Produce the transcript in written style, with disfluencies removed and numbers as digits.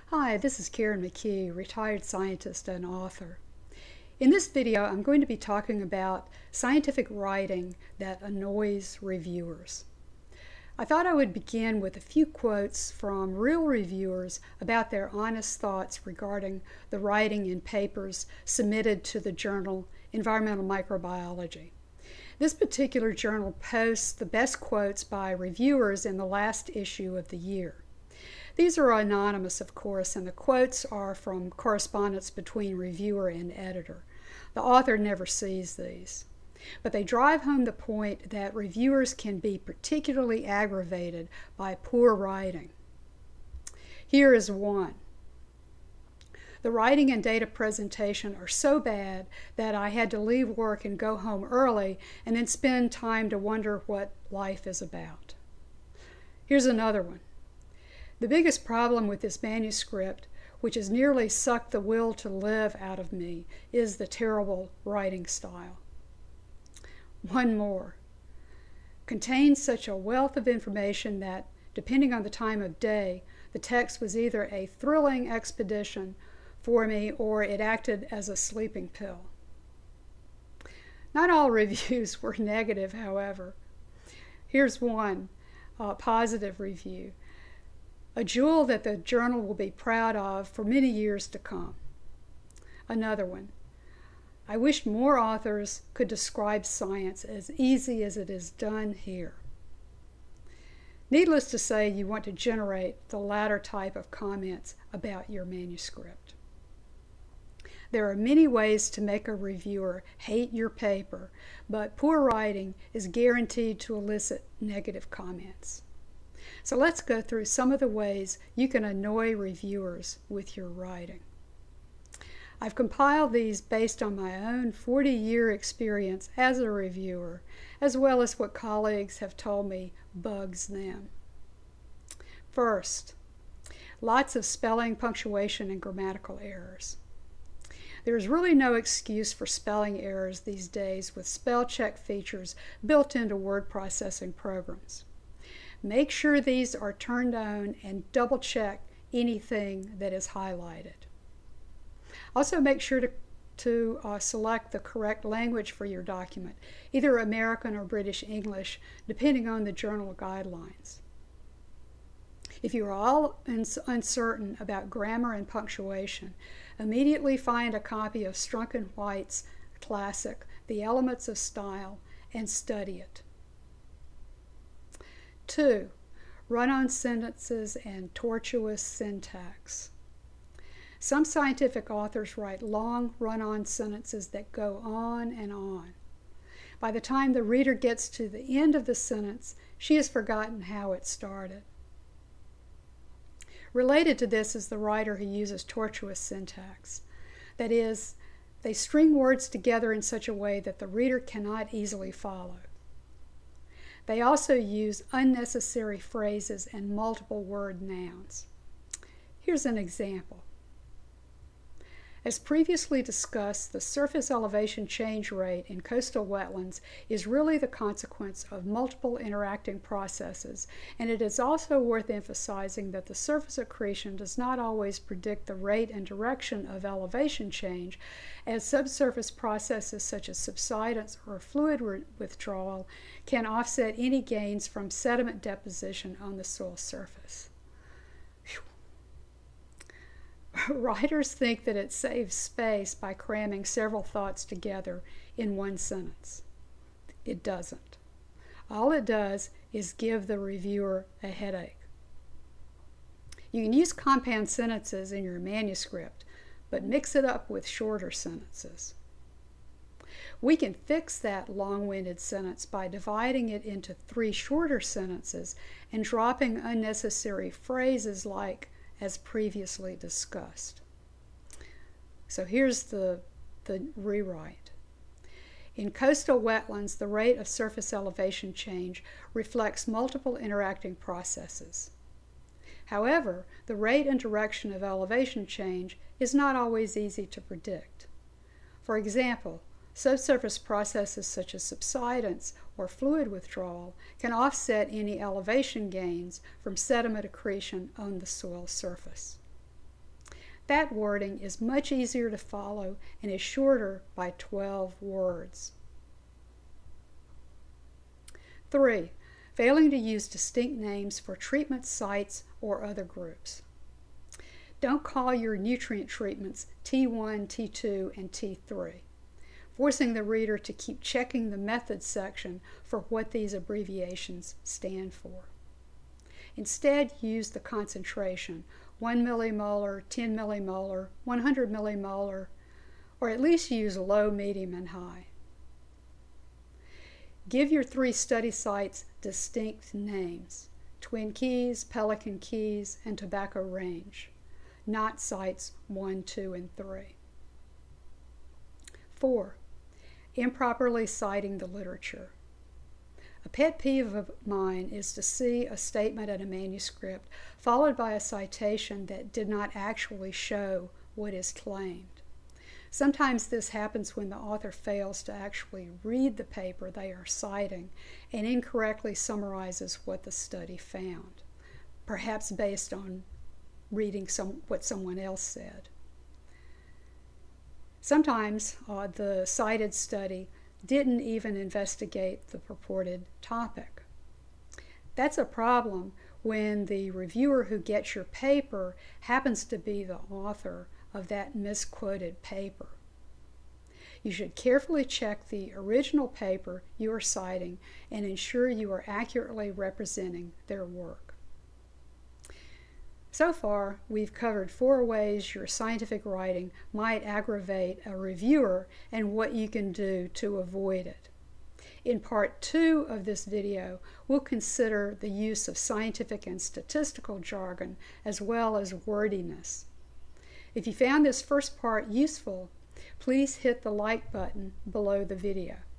Hi, this is Karen McKee, retired scientist and author. In this video, I'm going to be talking about scientific writing that annoys reviewers. I thought I would begin with a few quotes from real reviewers about their honest thoughts regarding the writing in papers submitted to the journal Environmental Microbiology. This particular journal posts the best quotes by reviewers in the last issue of the year. These are anonymous, of course, and the quotes are from correspondence between reviewer and editor. The author never sees these. But they drive home the point that reviewers can be particularly aggravated by poor writing. Here is one. The writing and data presentation are so bad that I had to leave work and go home early and then spend time to wonder what life is about. Here's another one. The biggest problem with this manuscript, which has nearly sucked the will to live out of me, is the terrible writing style. One more. Contains such a wealth of information that, depending on the time of day, the text was either a thrilling expedition for me or it acted as a sleeping pill. Not all reviews were negative, however. Here's one positive review. A jewel that the journal will be proud of for many years to come. Another one. I wish more authors could describe science as easy as it is done here. Needless to say, you want to generate the latter type of comments about your manuscript. There are many ways to make a reviewer hate your paper, but poor writing is guaranteed to elicit negative comments. So let's go through some of the ways you can annoy reviewers with your writing. I've compiled these based on my own 40-year experience as a reviewer, as well as what colleagues have told me bugs them. First, lots of spelling, punctuation, and grammatical errors. There's really no excuse for spelling errors these days with spell check features built into word processing programs. Make sure these are turned on and double check anything that is highlighted. Also make sure to select the correct language for your document, either American or British English, depending on the journal guidelines. If you are all uncertain about grammar and punctuation, immediately find a copy of Strunk and White's classic, The Elements of Style, and study it. 2. Run-on sentences and tortuous syntax. Some scientific authors write long run-on sentences that go on and on. By the time the reader gets to the end of the sentence, she has forgotten how it started. Related to this is the writer who uses tortuous syntax. That is, they string words together in such a way that the reader cannot easily follow. They also use unnecessary phrases and multiple word nouns. Here's an example. As previously discussed, the surface elevation change rate in coastal wetlands is really the consequence of multiple interacting processes, and it is also worth emphasizing that the surface accretion does not always predict the rate and direction of elevation change, as subsurface processes such as subsidence or fluid withdrawal can offset any gains from sediment deposition on the soil surface. Writers think that it saves space by cramming several thoughts together in one sentence. It doesn't. All it does is give the reviewer a headache. You can use compound sentences in your manuscript, but mix it up with shorter sentences. We can fix that long-winded sentence by dividing it into 3 shorter sentences and dropping unnecessary phrases like as previously discussed. So here's the rewrite. In coastal wetlands, the rate of surface elevation change reflects multiple interacting processes. However, the rate and direction of elevation change is not always easy to predict. For example, subsurface processes such as subsidence or fluid withdrawal can offset any elevation gains from sediment accretion on the soil surface. That wording is much easier to follow and is shorter by 12 words. 3. Failing to use distinct names for treatment sites or other groups. Don't call your nutrient treatments T1, T2, and T3, forcing the reader to keep checking the methods section for what these abbreviations stand for. Instead, use the concentration 1 millimolar, 10 millimolar, 100 millimolar, or at least use low, medium, and high. Give your 3 study sites distinct names: Twin Keys, Pelican Keys, and Tobacco Range, not sites 1, 2, and 3. 4. Improperly citing the literature. A pet peeve of mine is to see a statement in a manuscript followed by a citation that did not actually show what is claimed. Sometimes this happens when the author fails to actually read the paper they are citing and incorrectly summarizes what the study found, perhaps based on reading what someone else said. Sometimes the cited study didn't even investigate the purported topic. That's a problem when the reviewer who gets your paper happens to be the author of that misquoted paper. You should carefully check the original paper you are citing and ensure you are accurately representing their work. So far, we've covered 4 ways your scientific writing might aggravate a reviewer and what you can do to avoid it. In part 2 of this video, we'll consider the use of scientific and statistical jargon as well as wordiness. If you found this first part useful, please hit the like button below the video.